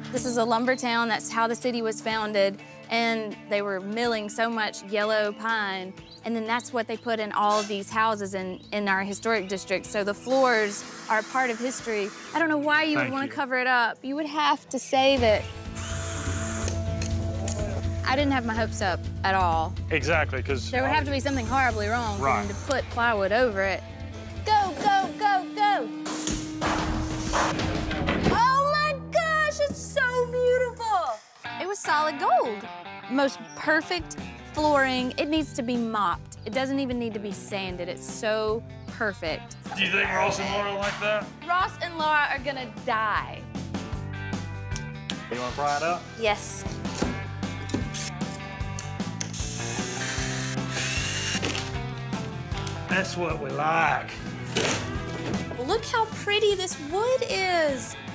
This is a lumber town. That's how the city was founded. And they were milling so much yellow pine. And then that's what they put in all of these houses in our historic district. So the floors are a part of history. I don't know why you would want to cover it up. You would have to say that. I didn't have my hopes up at all. Exactly, because there would have to be something horribly wrong for them to put plywood over it. Go, go, go, go! Oh my gosh, it's so beautiful! It was solid gold. Most perfect flooring. It needs to be mopped. It doesn't even need to be sanded. It's so perfect. Do you think Ross and Laura like that? Ross and Laura are gonna die. You wanna fry it up? Yes. That's what we like. Look how pretty this wood is.